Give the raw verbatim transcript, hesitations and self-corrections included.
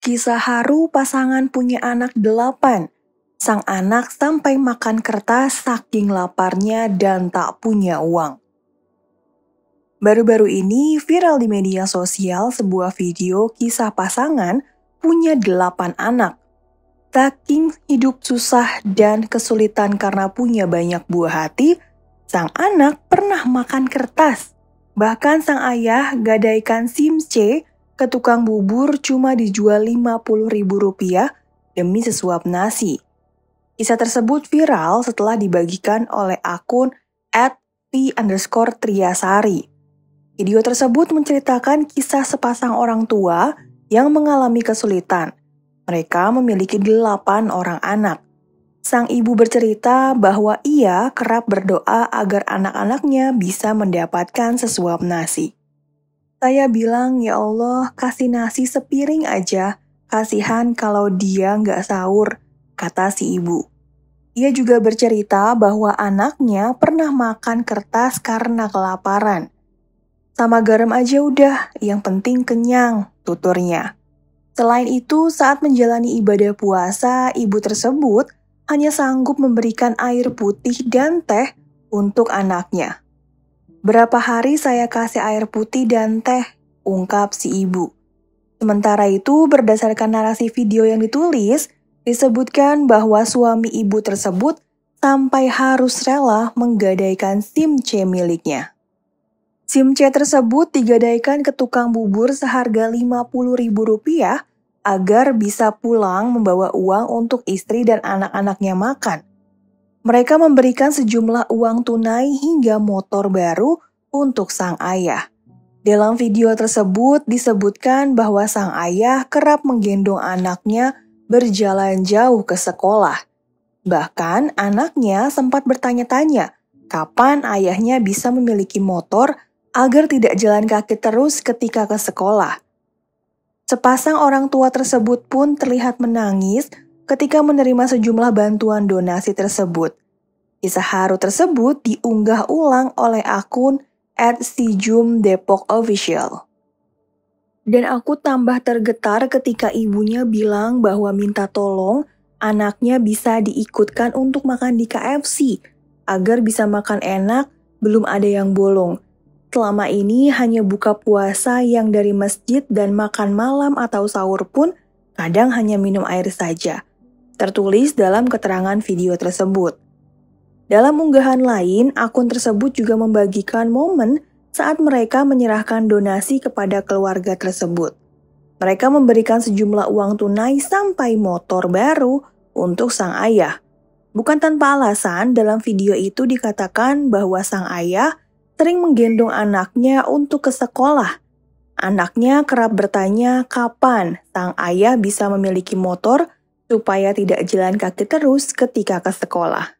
Kisah haru pasangan punya anak delapan. Sang anak sampai makan kertas saking laparnya dan tak punya uang. Baru-baru ini viral di media sosial sebuah video kisah pasangan punya delapan anak. Saking hidup susah dan kesulitan karena punya banyak buah hati, sang anak pernah makan kertas. Bahkan sang ayah gadaikan SIM C ke tukang bubur cuma dijual lima puluh ribu rupiah demi sesuap nasi. Kisah tersebut viral setelah dibagikan oleh akun at p underscore triasari. Video tersebut menceritakan kisah sepasang orang tua yang mengalami kesulitan. Mereka memiliki delapan orang anak. Sang ibu bercerita bahwa ia kerap berdoa agar anak-anaknya bisa mendapatkan sesuap nasi. Saya bilang, ya Allah, kasih nasi sepiring aja. Kasihan kalau dia nggak sahur, kata si ibu. Ia juga bercerita bahwa anaknya pernah makan kertas karena kelaparan. Sama garam aja udah, yang penting kenyang, tuturnya. Selain itu, saat menjalani ibadah puasa, ibu tersebut hanya sanggup memberikan air putih dan teh untuk anaknya. Berapa hari saya kasih air putih dan teh, ungkap si ibu. Sementara itu, berdasarkan narasi video yang ditulis, disebutkan bahwa suami ibu tersebut sampai harus rela menggadaikan SIM C miliknya. SIM C tersebut digadaikan ke tukang bubur seharga lima puluh ribu rupiah agar bisa pulang membawa uang untuk istri dan anak-anaknya makan. Mereka memberikan sejumlah uang tunai hingga motor baru untuk sang ayah. Dalam video tersebut disebutkan bahwa sang ayah kerap menggendong anaknya berjalan jauh ke sekolah. Bahkan anaknya sempat bertanya-tanya kapan ayahnya bisa memiliki motor agar tidak jalan kaki terus ketika ke sekolah. Sepasang orang tua tersebut pun terlihat menangis ketika menerima sejumlah bantuan donasi tersebut. Kisah haru tersebut diunggah ulang oleh akun at sijum depok official. Dan aku tambah tergetar ketika ibunya bilang bahwa minta tolong anaknya bisa diikutkan untuk makan di K F C agar bisa makan enak, belum ada yang bolong. Selama ini hanya buka puasa yang dari masjid dan makan malam atau sahur pun kadang hanya minum air saja. Tertulis dalam keterangan video tersebut. Dalam unggahan lain, akun tersebut juga membagikan momen saat mereka menyerahkan donasi kepada keluarga tersebut. Mereka memberikan sejumlah uang tunai sampai motor baru untuk sang ayah. Bukan tanpa alasan, dalam video itu dikatakan bahwa sang ayah sering menggendong anaknya untuk ke sekolah. Anaknya kerap bertanya kapan sang ayah bisa memiliki motor supaya tidak jalan kaki terus ketika ke sekolah.